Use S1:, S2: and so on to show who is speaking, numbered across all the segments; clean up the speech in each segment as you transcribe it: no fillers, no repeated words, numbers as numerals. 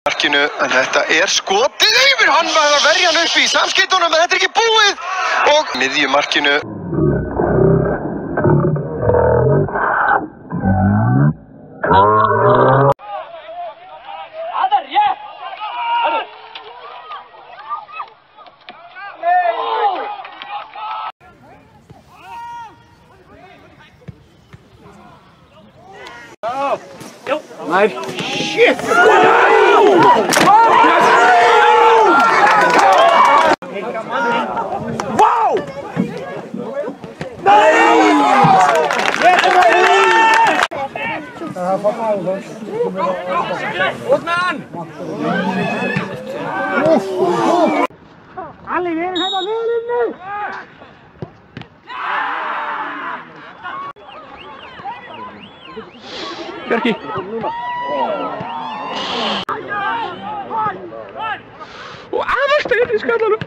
S1: Markinu, en þetta skotið yfir, hann var að verja hann upp í samskeytunum, en þetta ekki búið og miðju markinu.
S2: Nice. Shit! Wow! Ali, weer hebben we nu! Bjarki! Og aðeins tegir í skallanum!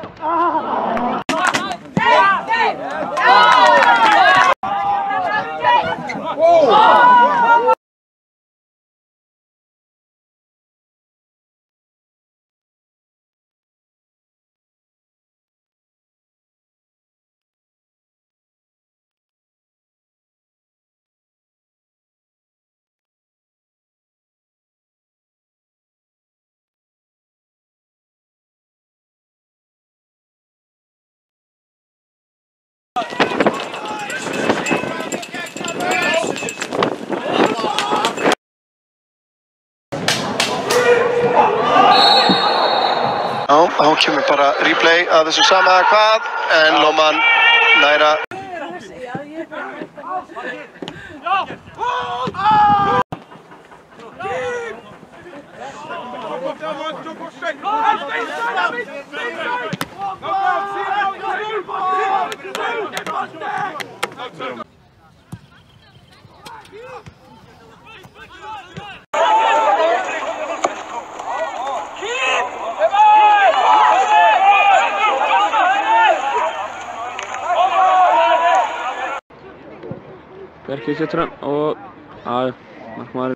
S1: Já, þá kemur bara replay að þessu sama hvað, en Lóman næra.
S2: Bjarki setur hann og markmaður.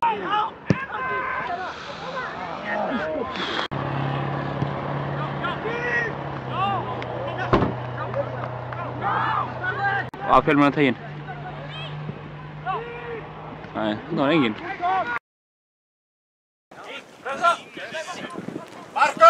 S2: Og hver með hann teginn? Nei, það var enginn.
S3: Marko!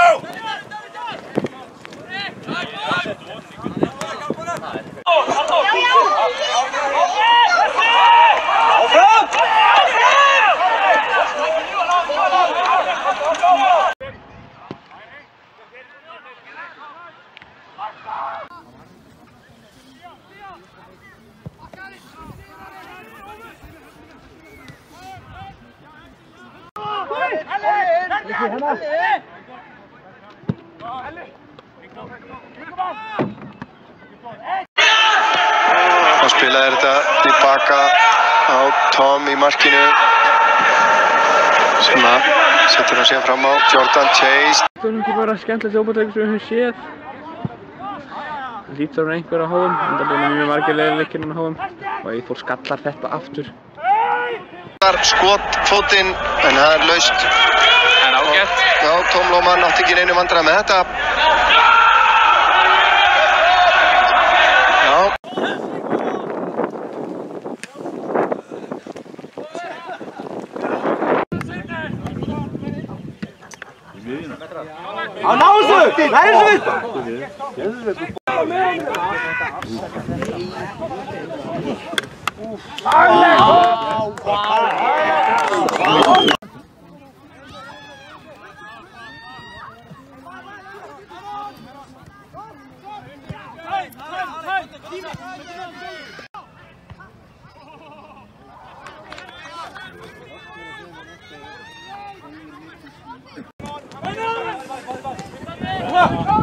S1: Þá spilaði þetta tilbaka á Tom í markinu sem að setur hann síðan fram á Jordan Chase.
S2: Það er ekki bara skemmtilegt fótboltaleikur sem við höfum séð. Það lítur hann einhver á hófum, en það búið mjög margir leikir hann á hófum og Eyþór skallar þetta aftur.
S1: Skot fótinn, en það laust.
S2: En ágætt.
S1: Já, Tom Lóman átti ekki neinu vandræði með þetta. Já.
S3: Á náðu! Næðu við!
S4: Come on!